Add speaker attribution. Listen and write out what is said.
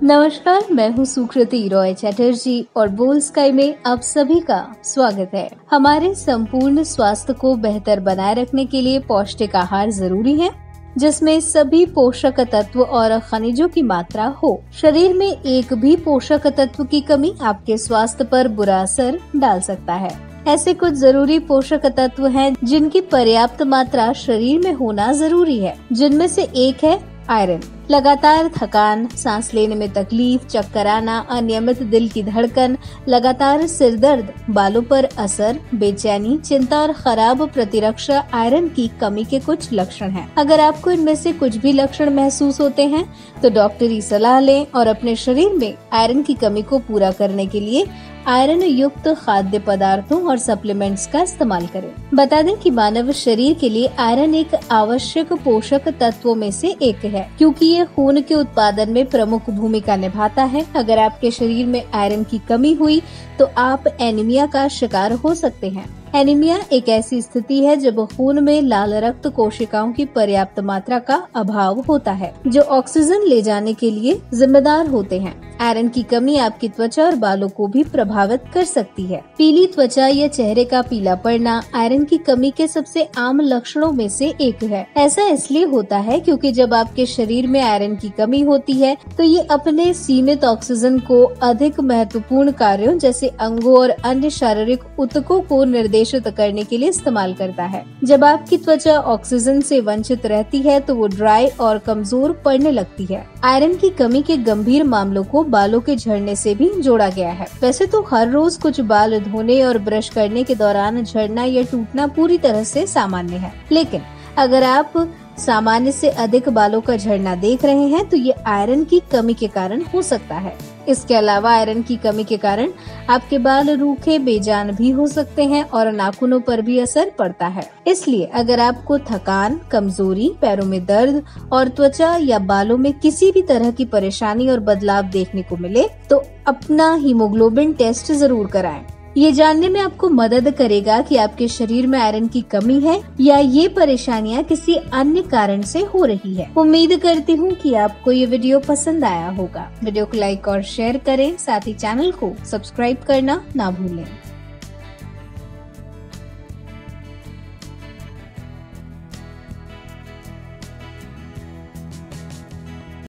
Speaker 1: नमस्कार, मैं हूँ सुकृति रॉय चटर्जी और बोल स्काई में आप सभी का स्वागत है। हमारे संपूर्ण स्वास्थ्य को बेहतर बनाए रखने के लिए पौष्टिक आहार जरूरी है, जिसमें सभी पोषक तत्व और खनिजों की मात्रा हो। शरीर में एक भी पोषक तत्व की कमी आपके स्वास्थ्य पर बुरा असर डाल सकता है। ऐसे कुछ जरूरी पोषक तत्व हैं जिनकी पर्याप्त मात्रा शरीर में होना जरूरी है, जिनमें से एक है आयरन। लगातार थकान, सांस लेने में तकलीफ, चक्कर आना, अनियमित दिल की धड़कन, लगातार सिर दर्द, बालों पर असर, बेचैनी, चिंता और खराब प्रतिरक्षा आयरन की कमी के कुछ लक्षण हैं। अगर आपको इनमें से कुछ भी लक्षण महसूस होते हैं तो डॉक्टरी सलाह लें और अपने शरीर में आयरन की कमी को पूरा करने के लिए आयरन युक्त खाद्य पदार्थों और सप्लीमेंट्स का इस्तेमाल करें। बता दें कि मानव शरीर के लिए आयरन एक आवश्यक पोषक तत्वों में से एक है, क्योंकि ये खून के उत्पादन में प्रमुख भूमिका निभाता है। अगर आपके शरीर में आयरन की कमी हुई तो आप एनीमिया का शिकार हो सकते हैं। एनीमिया एक ऐसी स्थिति है जब खून में लाल रक्त कोशिकाओं की पर्याप्त मात्रा का अभाव होता है, जो ऑक्सीजन ले जाने के लिए जिम्मेदार होते हैं। आयरन की कमी आपकी त्वचा और बालों को भी प्रभावित कर सकती है। पीली त्वचा या चेहरे का पीला पड़ना आयरन की कमी के सबसे आम लक्षणों में से एक है। ऐसा इसलिए होता है क्योंकि जब आपके शरीर में आयरन की कमी होती है तो ये अपने सीमित ऑक्सीजन को अधिक महत्वपूर्ण कार्यों जैसे अंगों और अन्य शारीरिक ऊतकों को निर्देशित करने के लिए इस्तेमाल करता है। जब आपकी त्वचा ऑक्सीजन से वंचित रहती है तो वो ड्राई और कमजोर पड़ने लगती है। आयरन की कमी के गंभीर मामलों को बालों के झड़ने से भी जोड़ा गया है। वैसे तो हर रोज कुछ बाल धोने और ब्रश करने के दौरान झड़ना या टूटना पूरी तरह से सामान्य है, लेकिन अगर आप सामान्य से अधिक बालों का झड़ना देख रहे हैं तो ये आयरन की कमी के कारण हो सकता है। इसके अलावा आयरन की कमी के कारण आपके बाल रूखे बेजान भी हो सकते हैं और नाखूनों पर भी असर पड़ता है। इसलिए अगर आपको थकान, कमजोरी, पैरों में दर्द और त्वचा या बालों में किसी भी तरह की परेशानी और बदलाव देखने को मिले तो अपना हीमोग्लोबिन टेस्ट जरूर कराएं। ये जानने में आपको मदद करेगा कि आपके शरीर में आयरन की कमी है या ये परेशानियां किसी अन्य कारण से हो रही है। उम्मीद करती हूँ कि आपको ये वीडियो पसंद आया होगा। वीडियो को लाइक और शेयर करें, साथ ही चैनल को सब्सक्राइब करना ना भूलें।